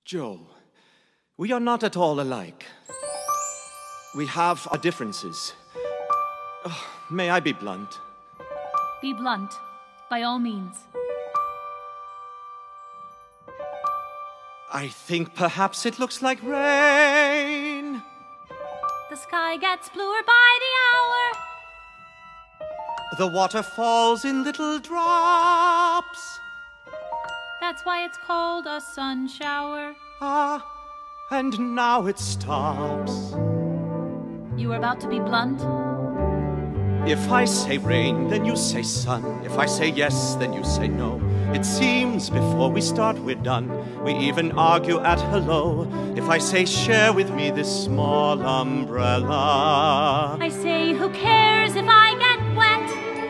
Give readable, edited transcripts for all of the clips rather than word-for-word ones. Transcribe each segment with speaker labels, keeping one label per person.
Speaker 1: Joe, we are not at all alike. We have our differences. Oh, may I be blunt?
Speaker 2: Be blunt, by all means.
Speaker 1: I think perhaps it looks like rain.
Speaker 2: The sky gets bluer by the hour.
Speaker 1: The water falls in little drops.
Speaker 2: That's why it's called a sun shower.
Speaker 1: Ah, and now it stops.
Speaker 2: You were about to be blunt?
Speaker 1: If I say rain, then you say sun. If I say yes, then you say no. It seems before we start, we're done. We even argue at hello. If I say share with me this small umbrella,
Speaker 2: I say who cares if I get wet?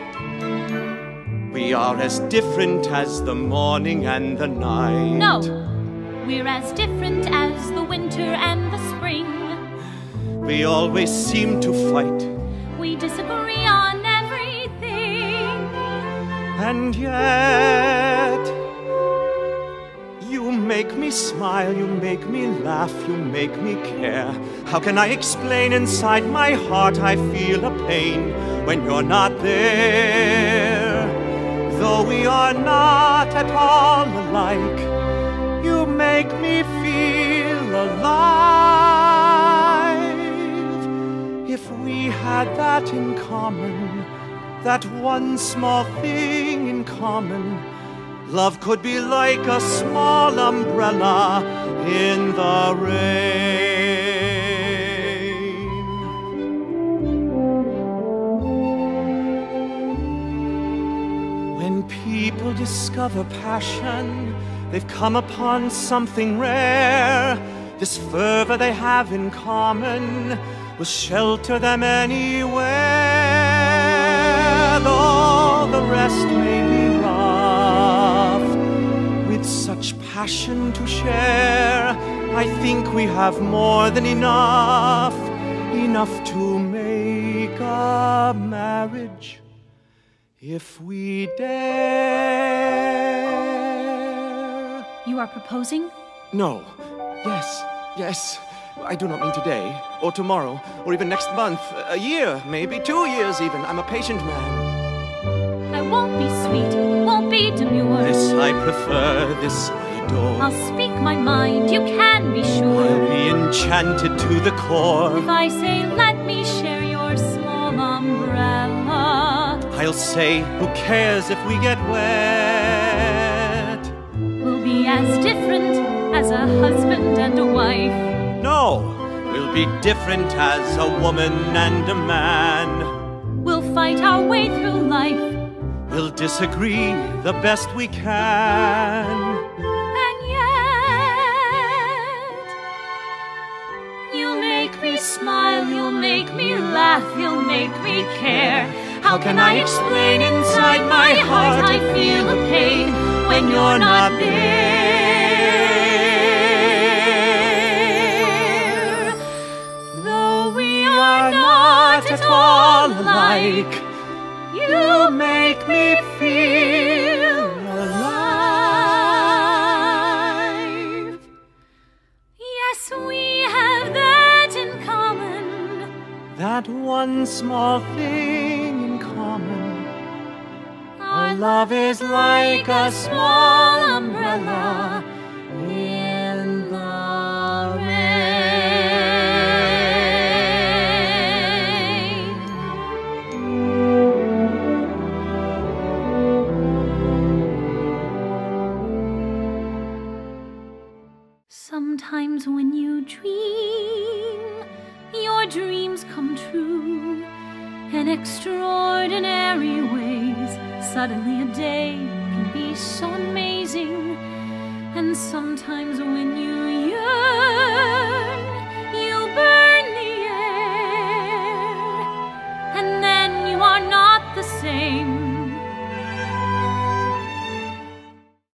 Speaker 1: We are as different as the morning and the night.
Speaker 2: No, we're as different as the winter and the spring.
Speaker 1: We always seem to fight.
Speaker 2: We disagree on everything.
Speaker 1: And yet, you make me smile, you make me laugh, you make me care. How can I explain inside my heart I feel a pain when you're not there? Though we are not at all alike, you make me feel alive. If we had that in common, that one small thing in common, love could be like a small umbrella in the rain. When people discover passion, they've come upon something rare. This fervor they have in common will shelter them anywhere. Though the rest may be rough, with such passion to share, I think we have more than enough, enough to make a marriage if we dare.
Speaker 2: You are proposing?
Speaker 1: No. Yes. Yes. I do not mean today, or tomorrow, or even next month, a year, maybe 2 years even. I'm a patient man.
Speaker 2: I won't be sweet, won't be demure.
Speaker 1: This I prefer, this I adore.
Speaker 2: I'll speak my mind, you can be sure.
Speaker 1: I'll be enchanted to the core.
Speaker 2: If I say, let me share your small umbrella,
Speaker 1: I'll say, who cares if we get wet?
Speaker 2: we'll be as different as a husband and a wife.
Speaker 1: No, we'll be different as a woman and a man.
Speaker 2: We'll fight our way through life.
Speaker 1: We'll disagree the best we can.
Speaker 2: And yet, you'll make me smile, you'll make me laugh, you'll make me care. How can I explain inside my heart I feel a pain when you're not there? Though we are not at all alike, you make me feel alive. Yes, we have that in common.
Speaker 1: That one small thing in common. Our love is like a small umbrella in the rain.
Speaker 2: Sometimes when you dream, your dreams come true in extraordinary ways. Suddenly a day can be so amazing. And sometimes when you yearn,